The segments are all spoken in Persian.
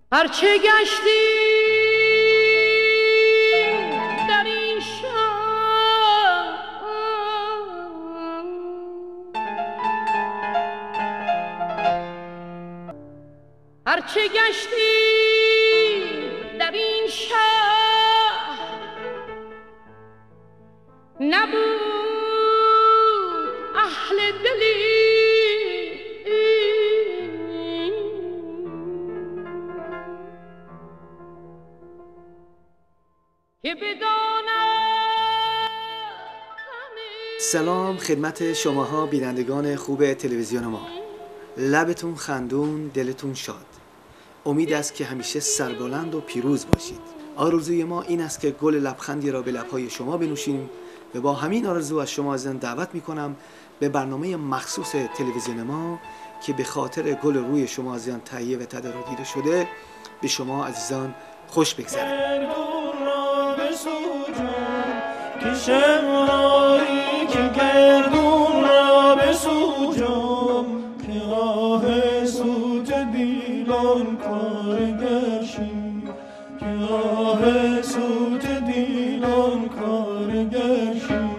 هرچه گشتی در این شهر، هرچه گشتی در این شهر، نبود اهل دلی که بداند. سلام خدمت شماها بینندگان خوب تلویزیون ما. لبتون خندون، دلتون شاد. امید است که همیشه سربلند و پیروز باشید. آرزوی ما این است که گل لبخندی را به لبهای شما بنوشیم و با همین آرزو از شما عزیزان دعوت میکنم به برنامه مخصوص تلویزیون ما که به خاطر گل روی شما عزیزان تهیه و تدارکاتی شده به شما عزیزان خوش بگذره. که شمعی که گردون را بسوزم، که آه سوت دیلان کارگرشی، که آه سوت دیلان کارگرشی.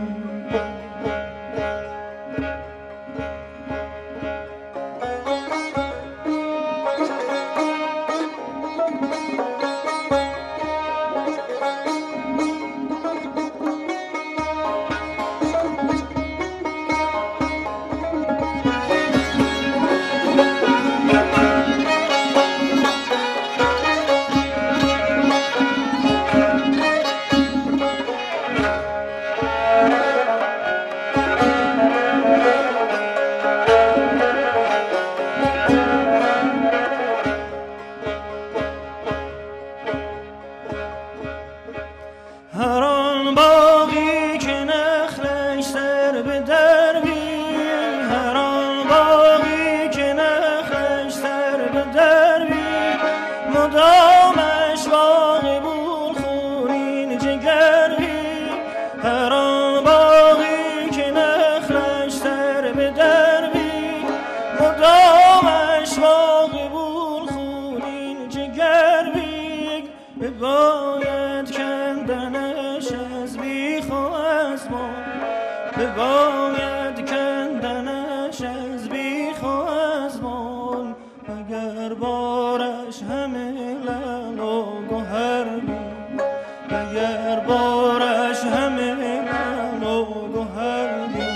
بباید کندنش از بیخ و ازمان، بباید کندنش از بیخ و ازمان، اگر بارش همه لعل و گوهر بود، اگر بارش همه لعل و گوهر بود.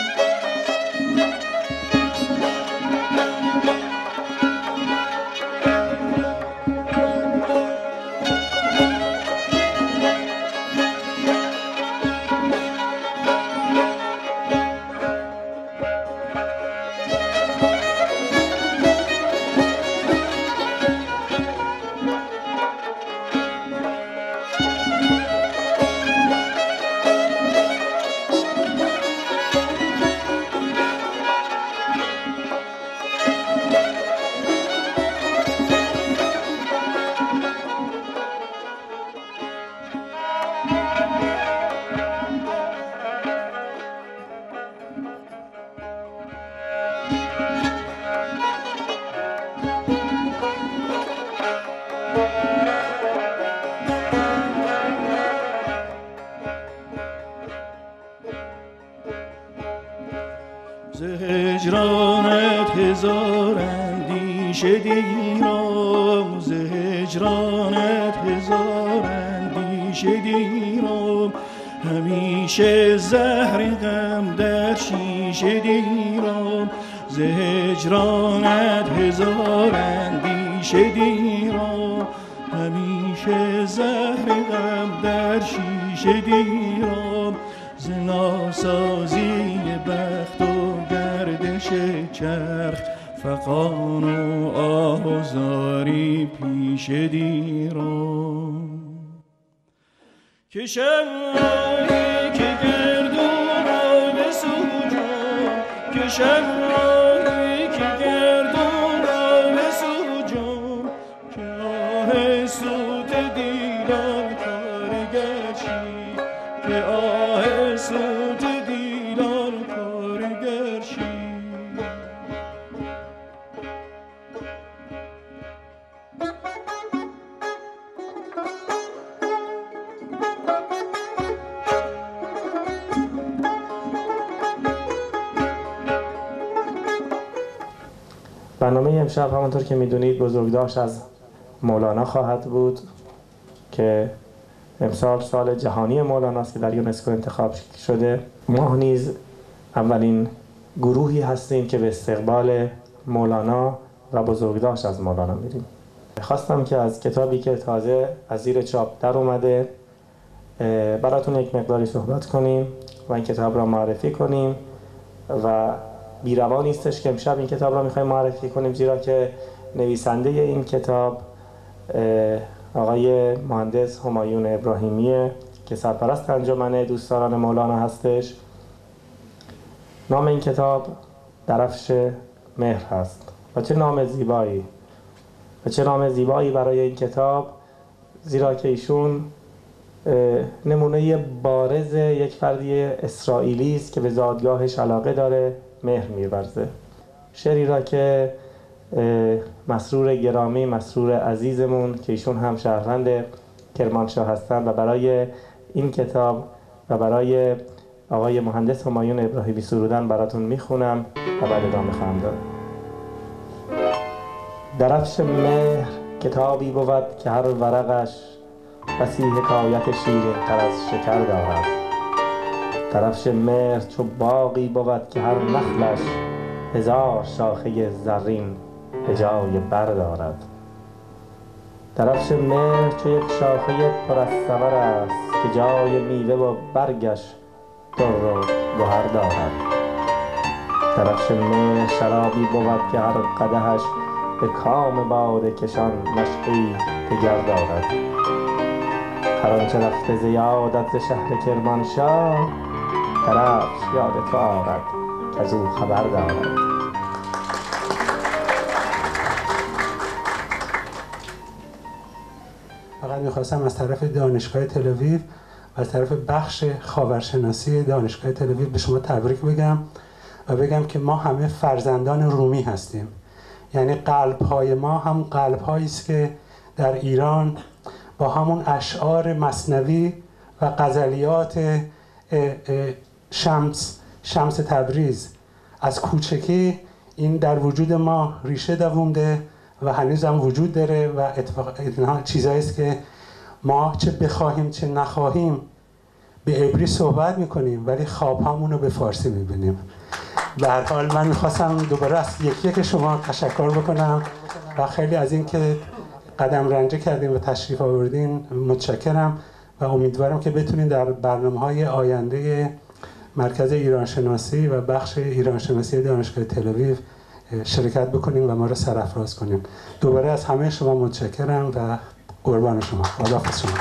ز هجرانت هزار اندیشه دیرم، ز هجرانت هزار اندیشه دیرم، همیشه زهر غم در شیشه دیرم، ز هجرانت هزار اندیشه دیرم، همیشه زهر غم در شیشه دیرم، ز ناسازی بخت و گردش چرخ، فغان و آزاری پیش دیرم. که شمعی که گردون را بسوزم، که شمعی که گردون را بسوزم، که آه سوت دیدن کارگرشی، که آه سوت دیدن کارگرشی. برنامه امشب همانطور که میدونید بزرگداشت از مولانا خواهد بود که امسال سال جهانی مولانا است که در یونسکو انتخاب شده. ما نیز اولین گروهی هستیم که به استقبال مولانا و بزرگداشت از مولانا میریم. خواستم که از کتابی که تازه از زیر چاپ در اومده براتون یک مقداری صحبت کنیم و این کتاب را معرفی کنیم و بی‌روا نیستش که امشب این کتاب را میخوایم معرفی کنیم، زیرا که نویسنده این کتاب آقای مهندس همایون ابراهیمیه که سرپرست انجمن دوستداران مولانا هستش. نام این کتاب درفش مهر هست و چه نام زیبایی و چه نام زیبایی برای این کتاب، زیرا که ایشون نمونه بارز یک فردی اسرائیلی است که به زادگاهش علاقه داره، مهر می‌ورزه. شعری را که مسرور گرامی، مسرور عزیزمون که ایشون هم شهروند کرمانشاه هستن و برای این کتاب و برای آقای مهندس همایون ابراهیمی سرودن براتون میخونم و بعد ادامه خواهم داد. درفش مهر کتابی بود که هر ورقش بسی حکایت شیرین تر از شکر دارد. درفش مهر چو باغی بود که هر نخلش هزار شاخه زرین به جای بر دارد. درفش مهر چو یک شاخه پر از ثمر است که جای میوه و برگش در و گهر دارد. درفش مهر شرابی بود که هر قدحش به کام باده کشان نشأه‌ای دگر دارد. هر آنچه رفته ز یادت ز شهر کرمانشاه درفش یاد تو آرد کز او خبر دارد. فقط میخواستم از طرف دانشگاه تل‌آویو و از طرف بخش خاورشناسی دانشگاه تل‌آویو به شما تبریک بگم و بگم که ما همه فرزندان رومی هستیم. یعنی قلب‌های ما هم قلب‌هایی است که در ایران با همون اشعار مثنوی و غزلیات شمس تبریز از کوچکی این در وجود ما ریشه دوونده و هنوز هم وجود داره و اینها چیزایی است که ما چه بخواهیم چه نخواهیم به عبری صحبت میکنیم ولی خوابهامون رو به فارسی میبینیم. به هر حال من میخواستم دوباره از یکی شما تشکر بکنم و خیلی از این که قدم رنجه کردین و تشریف آوردین متشکرم و امیدوارم که بتونین در برنامه‌های آینده مرکز ایرانشناسی و بخش ایرانشناسی دانشگاه تل‌آویو شرکت بکنیم و ما رو سرافراز کنیم. دوباره از همه شما متشکرم و قربان شما. خداحافظ شما.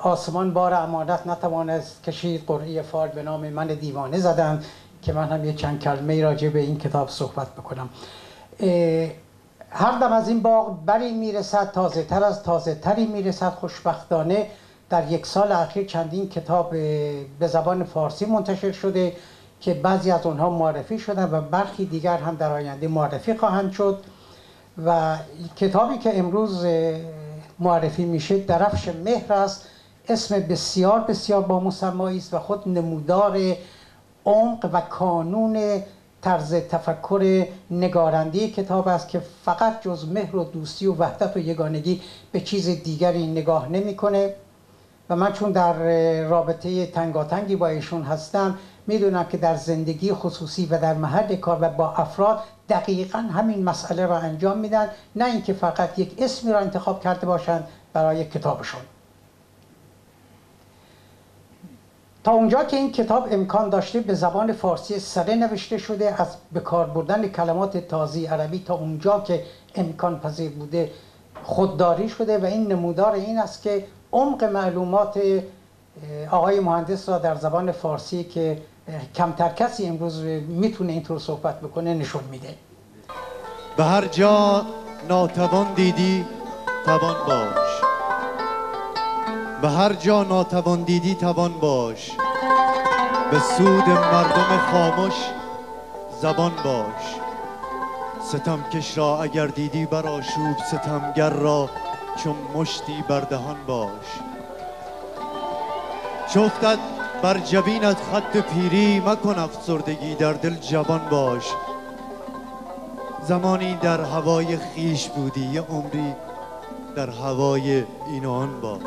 آسمان بار امانت نتوانست کشید، قرعه فال به نام من دیوانه زدند، که من هم یه چند کلمه راجع به این کتاب صحبت بکنم. هر دم از این باغ بری میرسد، تازه تر از تازه تری میرسد. خوشبختانه در یک سال اخیر چندین کتاب به زبان فارسی منتشر شده که بعضی از اونها معرفی شدن و برخی دیگر هم در آینده معرفی خواهند شد. و کتابی که امروز معرفی میشه درفش مهر است. اسم بسیار بسیار با مسمایی است و خود نمودار عمق و کانون طرز تفکر نگارنده کتاب است که فقط جز مهر و دوستی و وحدت و یگانگی به چیز دیگری نگاه نمیکنه. و من چون در رابطه تنگاتنگی با ایشون هستم، میدونم که در زندگی خصوصی و در محل کار و با افراد دقیقاً همین مسئله را انجام میدن، نه اینکه فقط یک اسمی را انتخاب کرده باشند برای کتابشون. تا اونجا که این کتاب امکان داشته به زبان فارسی سره نوشته شده، از به کار بردن کلمات تازی عربی تا اونجا که امکان پذیر بوده خودداری شده و این نمودار این است که عمق معلومات آقای مهندس را در زبان فارسی که کمتر کسی امروز میتونه اینطور صحبت بکنه نشون میده. به هر جا ناتوان دیدی توان باش، به هر جا ناتوان دیدی توان باش، به سود مردم خاموش زبان باش. ستمکش را اگر دیدی بر آشوب، ستمگر را چون مشتی بر دهان باش. چو افتد بر جبینت خط پیری، مکن افسردگی در دل جوان باش. زمانی در هوای خیش بودی، یه عمری در هوای این و آن باش.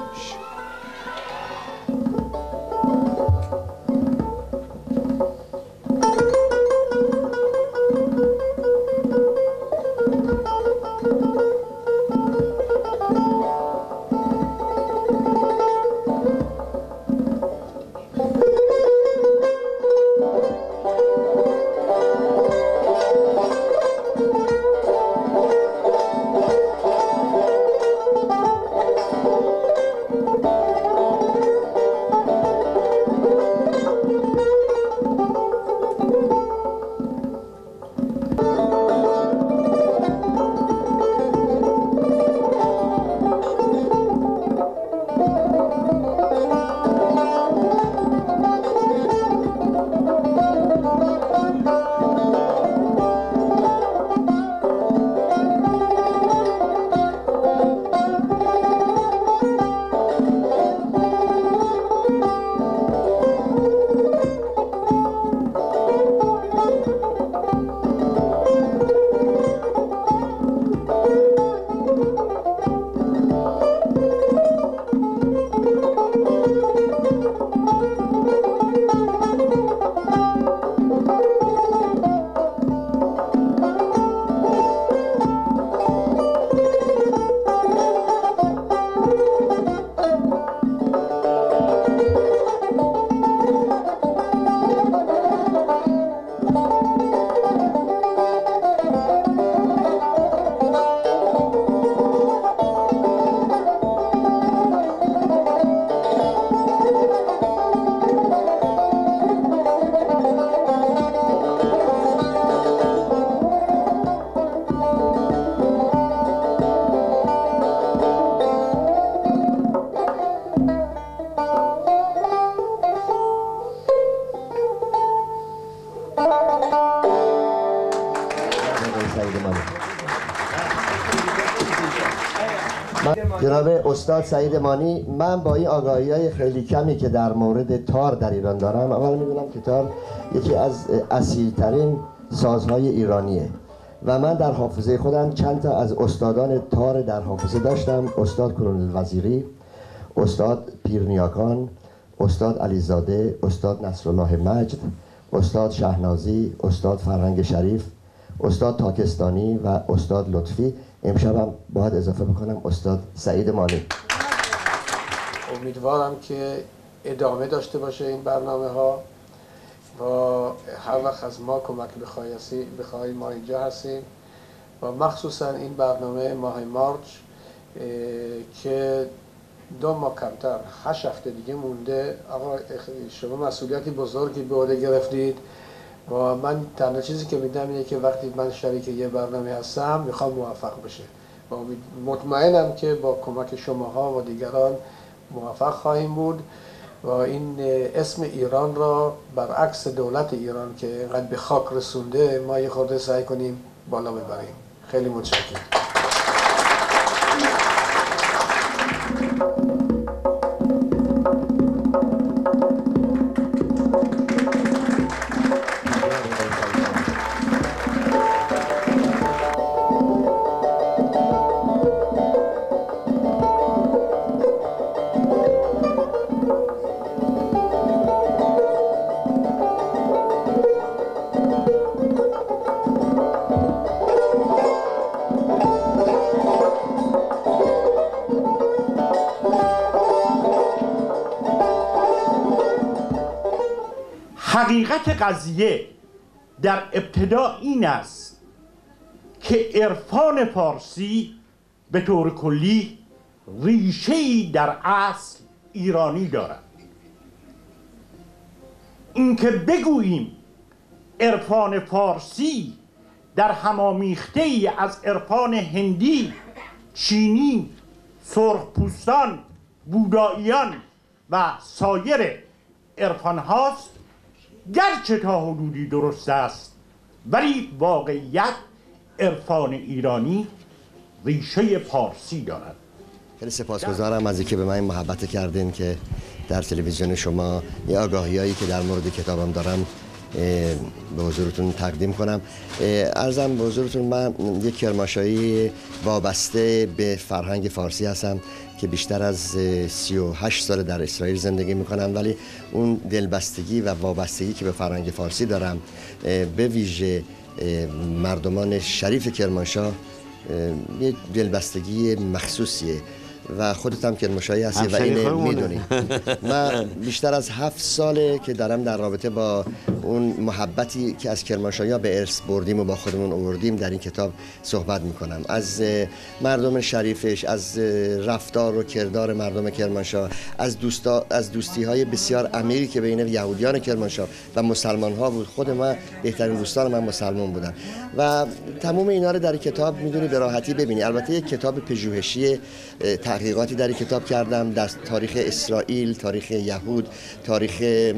جناب استاد سعید مانی، من با این آگاهی‌های خیلی کمی که در مورد تار در ایران دارم، اول می‌دونم که تار یکی از اصیل‌ترین سازهای ایرانیه و من در حافظه خودم چند تا از استادان تار در حافظه داشتم: استاد کنونل وزیری، استاد پیرنیاکان، استاد علیزاده، استاد نصرالله مجد، استاد شهنازی، استاد فرهنگ شریف، استاد تاکستانی و استاد لطفی. امشبم باید اضافه بکنم استاد سعید مانی. امیدوارم که ادامه داشته باشه این برنامه ها و هر وقت از ما کمک بخواهی ما اینجا هستیم و مخصوصا این برنامه ماه مارچ که 2 ماه کمتر 8 هفته دیگه مونده. آقا شما مسئولیتی بزرگی به عهده گرفتید و من تنها چیزی که میدم اینه که وقتی من شریک یه برنامه هستم میخوام موفق بشه و مطمئنم که با کمک شماها و دیگران موفق خواهیم بود و این اسم ایران را برعکس دولت ایران که اینقدر به خاک رسونده ما یه خورده سعی کنیم بالا ببریم. خیلی متشکرم. حقیقت قضیه در ابتدا این است که عرفان فارسی به طور کلی ریشه‌ای در اصل ایرانی دارد. اینکه بگوییم عرفان فارسی در همامیخته‌ای از عرفان هندی، چینی، سرخپوستان، بوداییان و سایر عرفان هاست گرچه تا حدودی درست است، ولی واقعیت عرفان ایرانی ریشه پارسی دارد. خیلی سپاسگزارم از اینکه به من محبت کردین که در تلویزیون شما یه آگاهیایی که در مورد کتابم دارم به حضورتون تقدیم کنم. عرضم به حضورتون من یک کرمانشاهی وابسته به فرهنگ فارسی هستم که بیشتر از 38 سال در اسرائیل زندگی میکنم، ولی اون دلبستگی و وابستگی که به فرهنگ فارسی دارم به ویژه مردمان شریف کرمانشاه یه دلبستگی مخصوصیه و خودت هم کرمانشاهی هستی و اینو میدونی. من بیشتر از 7 ساله که دارم در رابطه با اون محبتی که از کرمانشاهی به ارث بردیم و با خودمون آوردیم در این کتاب صحبت میکنم. از مردم شریفش، از رفتار و کردار مردم کرمانشاه، از دوستی های بسیار عمیقی که بین یهودیان کرمانشاه و مسلمان ها بود. خود من بهترین دوستان من مسلمان بودن و تمام اینا رو در کتاب میدونی به راحتی ببینی. البته یک کتاب پژوهشی تحقیقاتی در کتاب کردم در تاریخ اسرائیل، تاریخ یهود، تاریخ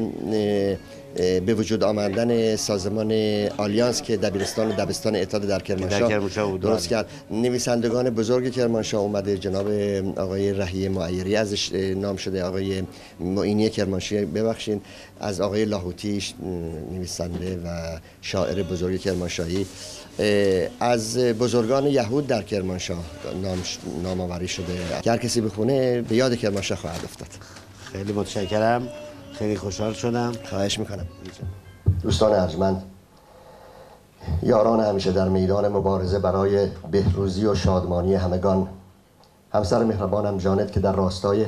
به وجود آمدن سازمان آلیانس که دبیرستان و دبستان اتحاد در کرمانشاه درست کرد. نویسندگان بزرگ کرمانشاه اومده، جناب آقای رهی معیری ازش نام شده، آقای معینی کرمانشاهی ببخشید، از آقای لاهوتی نویسنده و شاعر بزرگ کرمانشاهی، از بزرگان یهود در کرمانشاه نامآوری شده. هر کسی بخونه به یاد کرمانشاه خواهد افتاد. خیلی متشکرم، خیلی خوشحال شدم. خواهش میکنم. دوستان ارجمند، یاران همیشه در میدان مبارزه برای بهروزی و شادمانی همگان، همسر مهربانم جانت که در راستای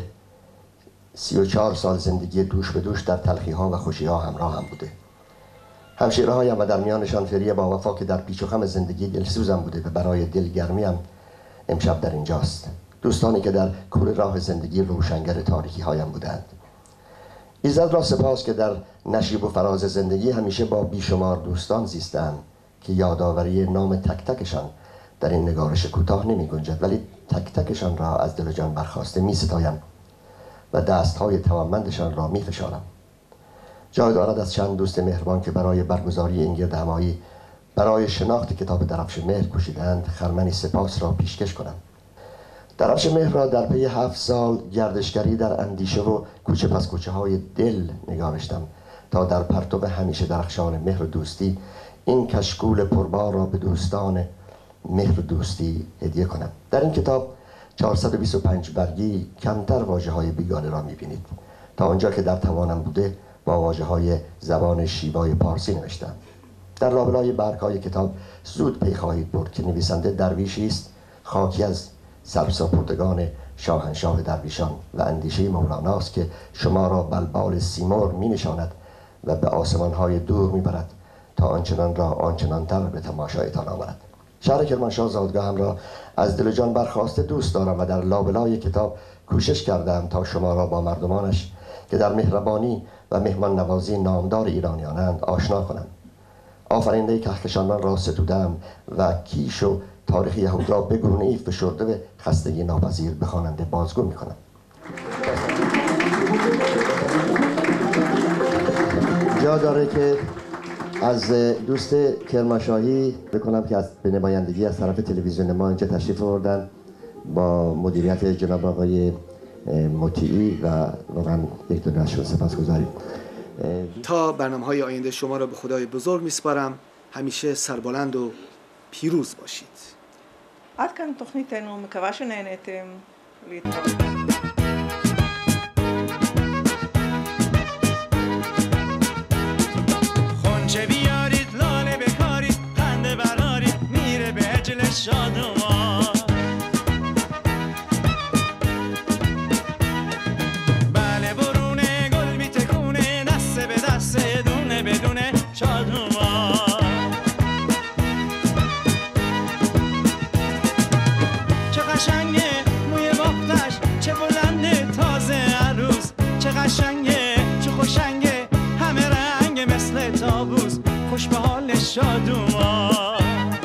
34 سال زندگی دوش به دوش در تلخی ها و خوشی ها همراه هم بوده، همشیره هایم و در میانشان فریه با وفا که در پیچ و خم زندگی دلسوزم بوده و برای دلگرمیم امشب در اینجاست، دوستانی که در کوره راه زندگی روشنگر تاریکی هایم بودند. ایزد را سپاس که در نشیب و فراز زندگی همیشه با بیشمار دوستان زیستند که یادآوری نام تک تکشان در این نگارش کوتاه نمی گنجد، ولی تک تکشان را از دل و جان برخواسته می ستایم و دستهای توانمندشان را می فشارم. جای دارد از چند دوست مهربان که برای برگزاری این گردهمایی برای شناخت کتاب درفش مهر کوشیدند خرمنی سپاس را پیشکش کنم. درفش مهر را در پی 7 سال گردشگری در اندیشه و کوچه پس کوچه های دل نگارشتم تا در پرتو همیشه درخشان مهر و دوستی این کشکول پربار را به دوستان مهر و دوستی هدیه کنم. در این کتاب 425 برگی کمتر واژه های بیگانه را میبینید. تا آنجا که در توانم بوده با واژه های زبان شیوای پارسی نوشتم. در لابلای برگ‌های کتاب زود پی خواهید برد که نویسنده درویشی است خاکی از سرسپردگان شاهنشاه درویشان و اندیشه مولاناست که شما را بلبال سیمرغ می نشاند و به آسمان‌های دور می برد تا آنچنان را آنچنان‌تر به تماشایتان آورد. شهر کرمانشاه زادگاهم را از دل و جان برخواسته دوست دارم و در لابلای کتاب کوشش کردم تا شما را با مردمانش که در مهربانی و مهمان نوازی نامدار ایرانیانند آشنا کنم. آفرینده کهکشانان را ستودم و کیش و تاریخ یهود را به گونه‌ای فشرده و خستگی ناپذیر به خواننده بازگو می‌کنم. جا داره که از دوست کرمانشاهی بکنم که به نمایندگی از طرف تلویزیون ما اینجا تشریف آوردن با مدیریت جناب آقای مطیعی و واقعا یک دو نشون سپاسگزاریم. تا برنامه‌های آینده شما را به خدای بزرگ میسپارم. همیشه سربلند و پیروز باشید. עד כאן תוכניתנו, מקווה שנהנתם. להתראות. خونچه بیارید لاله بکارید خنده برارید میره به اجل شادمان. بله برونه گل میتکونه دست به دست دونه بدونه شادمان. چه قشنگه موی بافتش چه بلنده تازه عروس. چه قشنگه چه خوشنگه همه رنگ مثل تابوس. خوش به حال شادومان.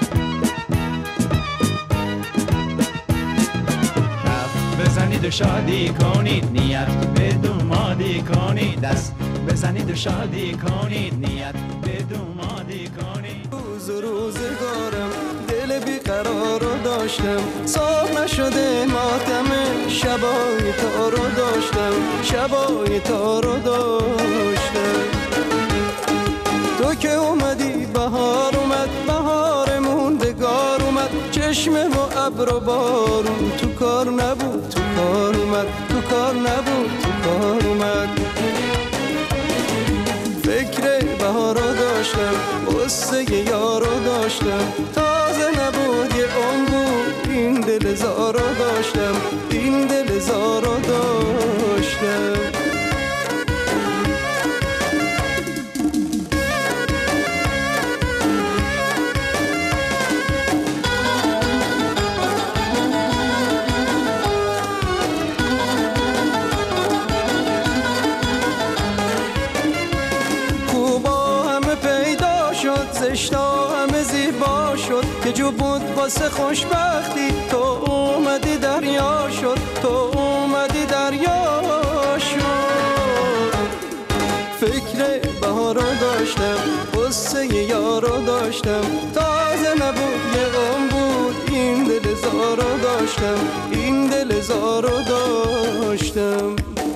بزنید و شادی کنید نیت به دومادی کنید. دست بزنید و شادی کنید نیت به دومادی کنید. روز و روزگارم دل بیقرار رو داشتم صاف نشده ماتم شبای تا رو داشتم شبای تا رو داشتم. تو که اومدی بهار اومد بهارمون بگار اومد چشمه و ابر و بارون تو کار نبود تو کار اومد تو کار نبود تو کار اومد. فکر بهار رو داشتم قصه یار رو داشتم تازه نبود یه عمر بود این دل زار رو داشتم این دل زار رو داشتم. زشتا همه زیبا شد که جو بود واسه خوشبختی تو اومدی دریا شد تو اومدی دریا شد. فکر بهار رو داشتم قصه یار رو داشتم تازه نبود یه عمر بود این دل زار رو داشتم این دل زار رو داشتم.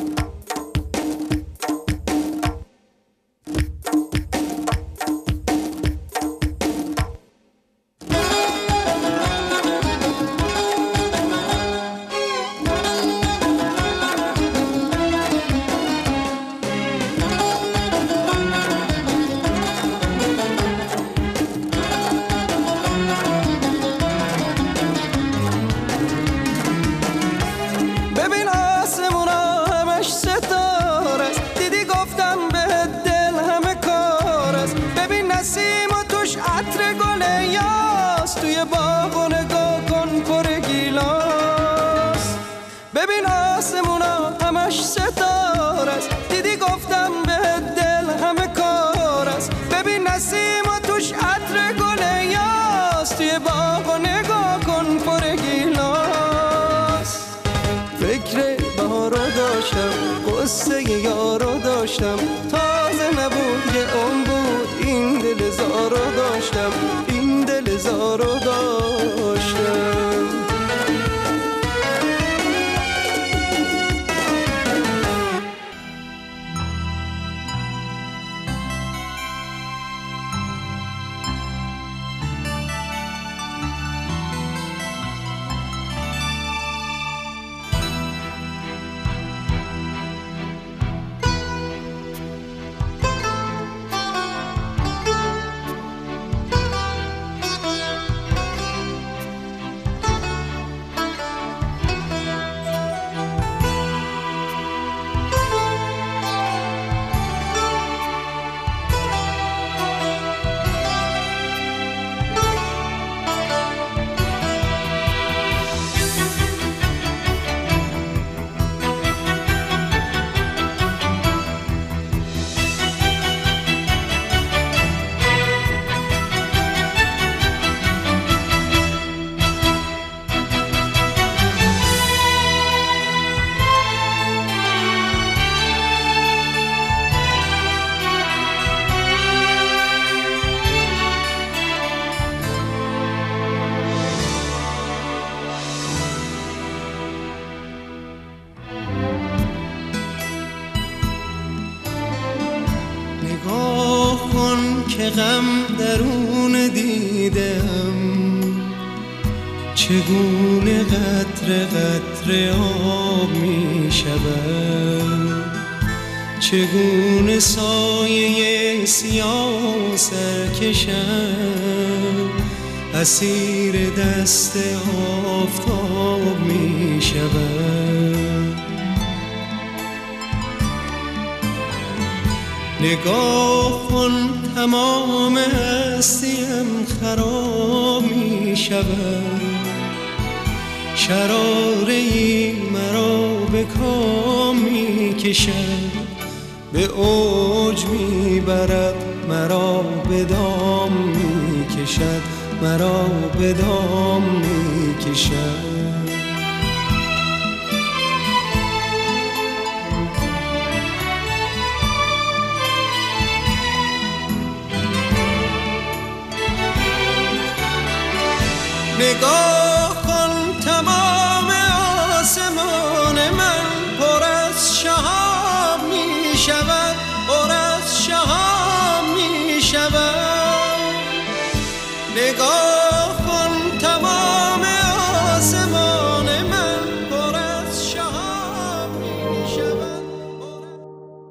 قصه یارو داشتم تازه نبود یه عمر بود این دل زارو داشتم این دل زارو داشتم. که غم درون دیدم، چگونه قطره قطره آب می شود، چگونه سایه سیاه سر کشم اسیر دست آفتاب می شود. نگاه کن تمام هستیم خراب می شود، شراره‌ای مرا به کام می کشد، به اوج می برد مرا به دام می کشد، مرا به دام می کشد.